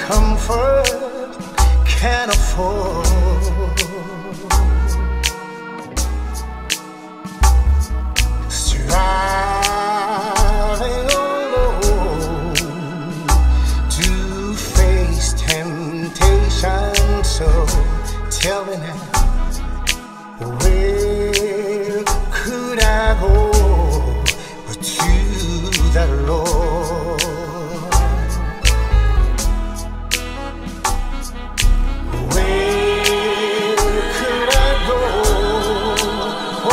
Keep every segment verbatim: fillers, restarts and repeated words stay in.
comfort can't afford. Striving alone to face temptation, so tell me now, where could I go but to the Lord? Where could I go? Oh,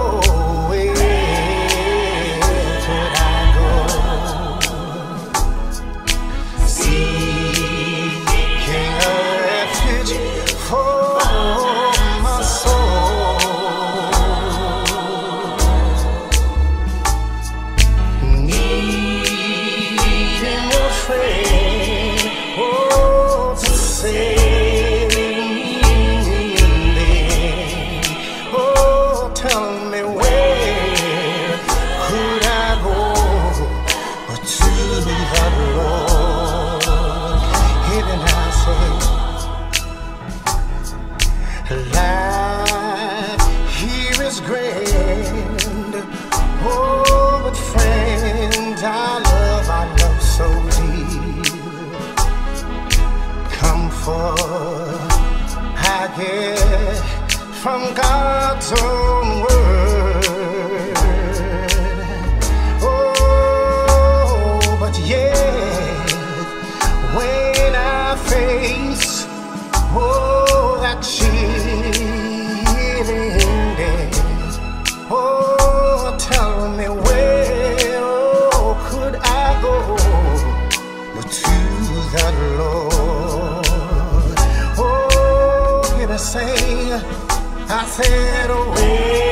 where could I go? Seeking a refuge for my soul, needing a friend, oh, to save me. Oh, tell me, where could I go but to the Lord? Even I say, life here is grand. Oh, but friends I love, I love so dear. Comfort I get from God's own word. Oh, but yet when I face, oh, that chilling day, oh, tell me, where, oh, could I go but to the Lord? Oh, can I say, I said, oh, where